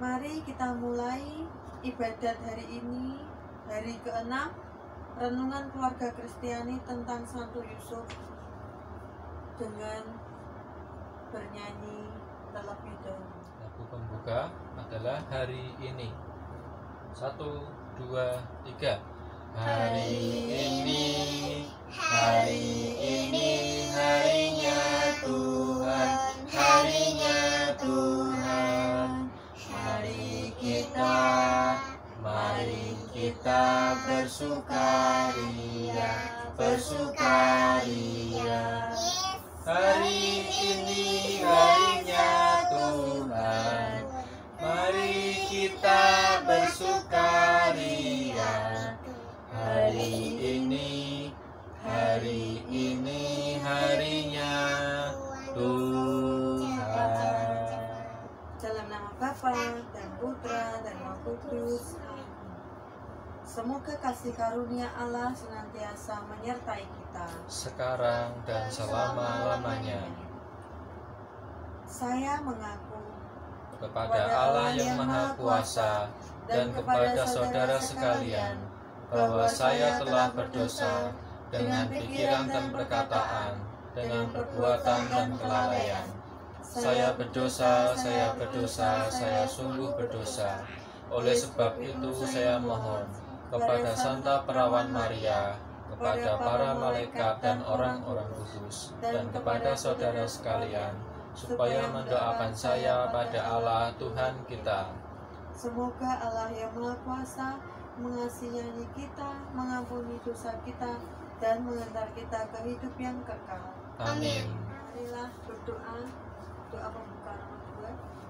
Mari kita mulai ibadat hari ini, hari ke-6, renungan keluarga Kristiani tentang Santo Yusuf dengan bernyanyi terlebih dahulu. Lagu pembuka adalah hari ini. 1, 2, 3. Hari ini harinya Tuhan, harinya Tuhan. Mari kita bersukaria. Hari ini harinya Tuhan. Mari kita bersukaria. Hari ini harinya Tuhan. Dalam nama Bapa dan Putra dan Roh Kudus. Amin. Semoga kasih karunia Allah senantiasa menyertai kita Sekarang dan selama-lamanya. Saya mengaku Kepada Allah yang Maha Kuasa dan kepada saudara sekalian, bahwa saya telah berdosa dengan pikiran dan perkataan, dengan perbuatan dan kelalaian. Saya berdosa, saya sungguh berdosa. Oleh sebab itu saya mohon kepada Santa Perawan Maria, kepada para malaikat dan orang-orang kudus, dan kepada saudara sekalian, supaya mendoakan saya pada Allah Tuhan kita. Semoga Allah yang Maha Kuasa mengasihi kita, mengampuni dosa kita, dan mengantar kita ke hidup yang kekal. Amin. Marilah berdoa. Doa pembuka nomor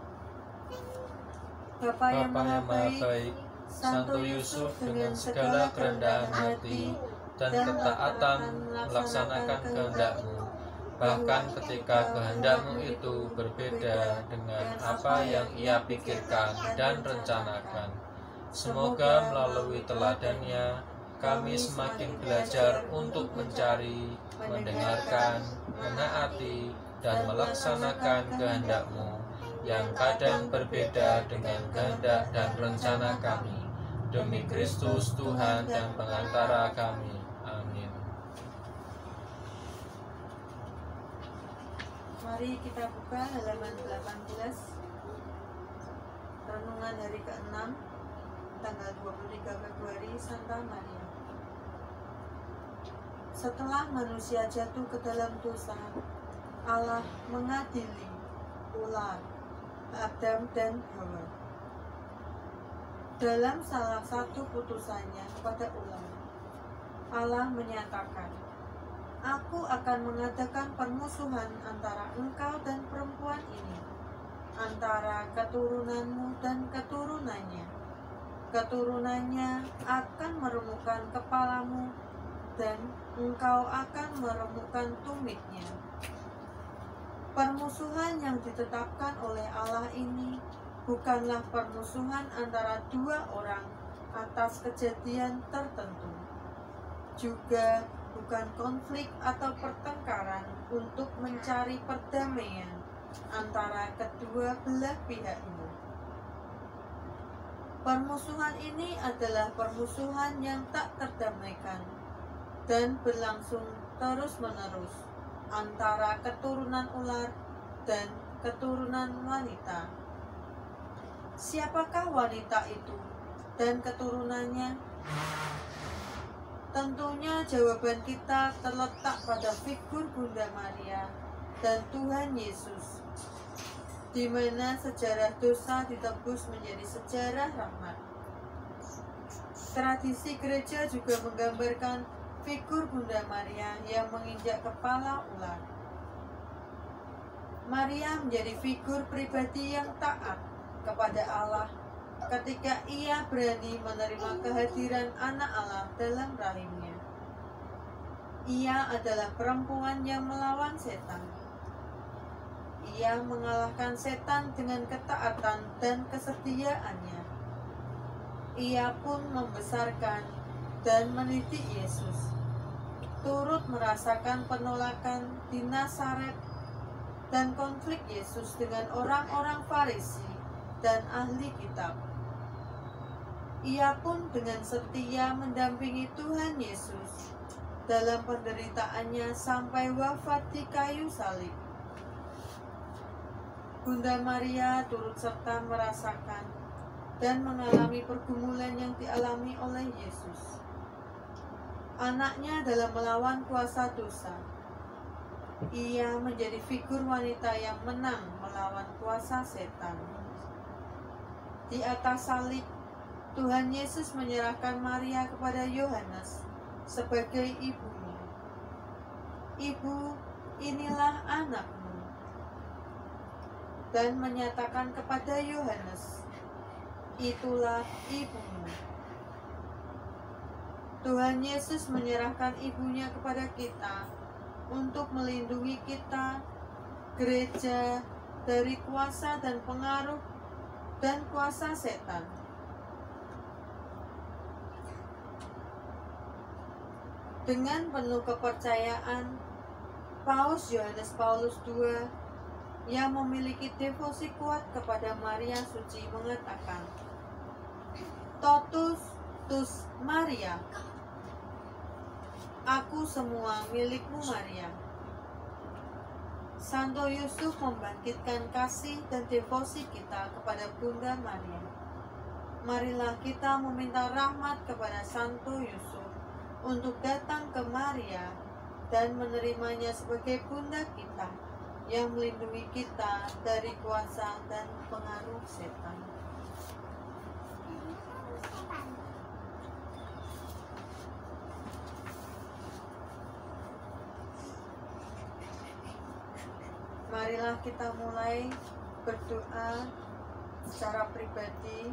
2. Bapa yang Maha Baik, Santo Yusuf dengan segala kerendahan hati dan ketaatan melaksanakan kehendak-Mu, bahkan ketika kehendak-Mu itu berbeda dengan apa yang Ia pikirkan dan rencanakan. Semoga melalui teladannya kami semakin belajar untuk mencari, mendengarkan, menaati, dan melaksanakan kehendak-Mu yang kadang berbeda dengan kehendak dan rencana kami. Demi Kristus Tuhan dan pengantara kami. Amin. Mari kita buka halaman 18. Renungan hari ke-6, tanggal 23 Februari, Santa Maria. Setelah manusia jatuh ke dalam dosa, Allah mengadili ulang Adam dan Hawa. Dalam salah satu putusannya kepada ular, Allah menyatakan, "Aku akan mengadakan permusuhan antara engkau dan perempuan ini, antara keturunanmu dan keturunannya. Keturunannya akan meremukkan kepalamu, dan engkau akan meremukkan tumitnya." Permusuhan yang ditetapkan oleh Allah ini bukanlah permusuhan antara dua orang atas kejadian tertentu, juga bukan konflik atau pertengkaran untuk mencari perdamaian antara kedua belah pihak ini. Permusuhan ini adalah permusuhan yang tak terdamaikan dan berlangsung terus-menerus antara keturunan ular dan keturunan wanita. Siapakah wanita itu dan keturunannya? Tentunya jawaban kita terletak pada figur Bunda Maria dan Tuhan Yesus, di mana sejarah dosa ditebus menjadi sejarah rahmat. Tradisi gereja juga menggambarkan figur Bunda Maria yang menginjak kepala ular. Maria menjadi figur pribadi yang taat kepada Allah ketika ia berani menerima kehadiran anak Allah dalam rahimnya. Ia adalah perempuan yang melawan setan. Ia mengalahkan setan dengan ketaatan dan kesetiaannya. Ia pun membesarkan dan mendidik Yesus, turut merasakan penolakan di Nazaret dan konflik Yesus dengan orang-orang Farisi dan ahli kitab. Ia pun dengan setia mendampingi Tuhan Yesus dalam penderitaannya sampai wafat di kayu salib. Bunda Maria turut serta merasakan dan mengalami pergumulan yang dialami oleh Yesus, anaknya, dalam melawan kuasa dosa. Ia menjadi figur wanita yang menang melawan kuasa setan. Di atas salib, Tuhan Yesus menyerahkan Maria kepada Yohanes sebagai ibunya. Ibu, inilah anakmu. Dan menyatakan kepada Yohanes, itulah ibumu. Tuhan Yesus menyerahkan ibunya kepada kita untuk melindungi kita, gereja, dari kuasa dan pengaruh dan kuasa setan. Dengan penuh kepercayaan, Paus Yohanes Paulus II yang memiliki devosi kuat kepada Maria Suci mengatakan, Totus tus Maria, aku semua milikmu Maria. Santo Yusuf membangkitkan kasih dan devosi kita kepada Bunda Maria. Marilah kita meminta rahmat kepada Santo Yusuf untuk datang ke Maria dan menerimanya sebagai Bunda kita yang melindungi kita dari kuasa dan pengaruh setan. Marilah kita mulai berdoa secara pribadi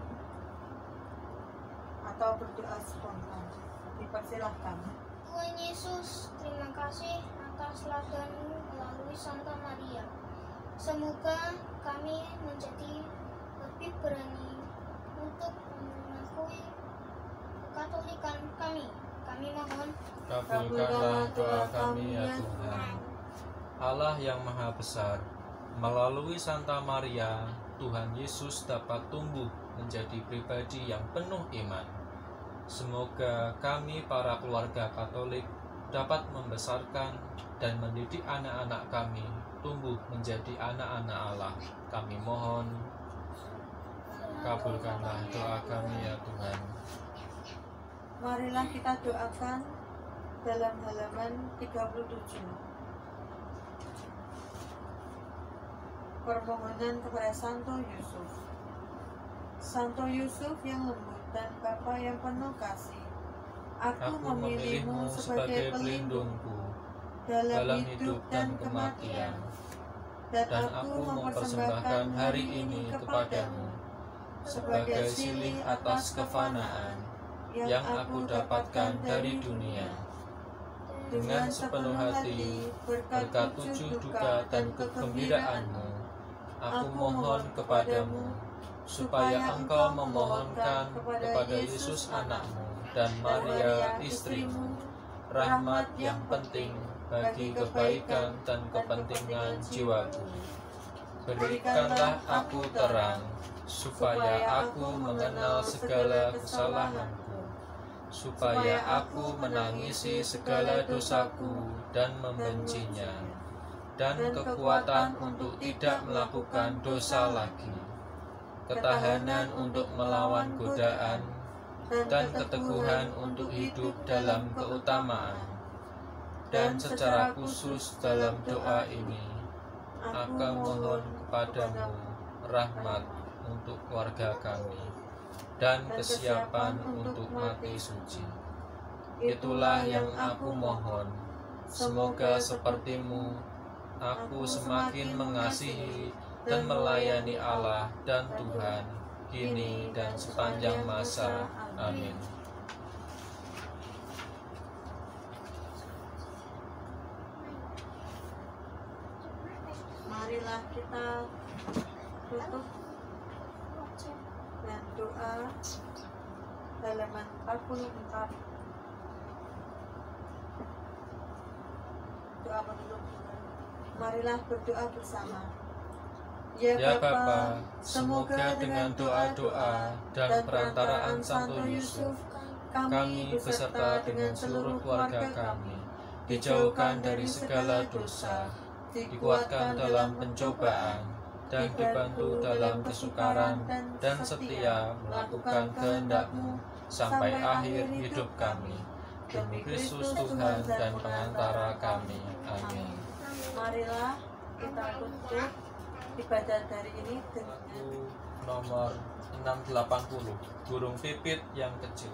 atau berdoa spontan. Dipersilahkan. Tuhan Yesus, terima kasih atas teladan-Mu melalui Santa Maria. Semoga kami menjadi lebih berani untuk mengakui kekatolikan kami. Kami mohon, Kabulkanlah doa kami ya Tuhan. Allah yang Maha Besar, melalui Santa Maria, Tuhan Yesus dapat tumbuh menjadi pribadi yang penuh iman. Semoga kami para keluarga Katolik dapat membesarkan dan mendidik anak-anak kami tumbuh menjadi anak-anak Allah. Kami mohon, kabulkanlah doa kami ya Tuhan. Marilah kita doakan dalam halaman 37. Permohonan kepada Santo Yusuf. Santo Yusuf yang lembut dan Bapa yang penuh kasih, aku memilihmu sebagai pelindungku dalam hidup dan kematian, dan aku mempersembahkan hari ini kepadamu sebagai silih atas kefanaan yang aku dapatkan dari dunia. Dengan sepenuh hati, berkat tujuh duka dan kegembiraanmu, aku mohon kepadamu, supaya Engkau memohonkan kepada Yesus anakmu dan Maria istrimu rahmat yang penting bagi kebaikan dan kepentingan jiwaku. Berikanlah aku terang, supaya aku mengenal segala kesalahanku, supaya aku menangisi segala dosaku dan membencinya, dan kekuatan untuk tidak melakukan dosa lagi, ketahanan untuk melawan godaan, dan keteguhan untuk hidup dalam keutamaan. Dan secara khusus dalam doa ini, aku mohon kepadamu rahmat untuk keluarga kami, dan kesiapan untuk mati suci. Itulah yang aku mohon. Semoga sepertimu, aku semakin mengasihi dan melayani Allah dan Tuhan, kini dan sepanjang masa. Amin. Marilah kita tutup dan doa halaman 44. Doa penutup. Marilah berdoa bersama. Ya Bapa, semoga dengan doa-doa dan perantaraan Santo Yusuf, kami beserta dengan seluruh keluarga kami dijauhkan dari segala dosa, dikuatkan dalam pencobaan, dan dibantu dalam kesukaran dan setia melakukan kehendak-Mu sampai akhir hidup kami. Demi Kristus Tuhan dan pengantara kami. Amin. Marilah kita tutup ibadah dari ini dengan Nomor 680, burung pipit yang kecil.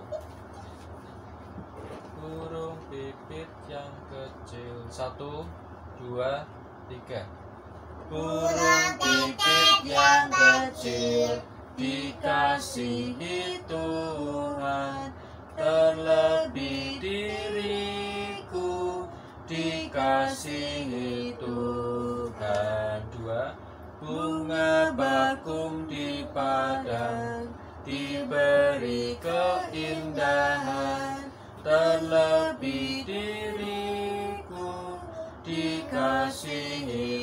Burung pipit yang kecil. 1, 2, 3. Burung pipit yang kecil dikasihi Tuhan, terlebih diriku dikasihi Tuhan. 2. Bunga bakung di padang diberi keindahan, terlebih diriku dikasihi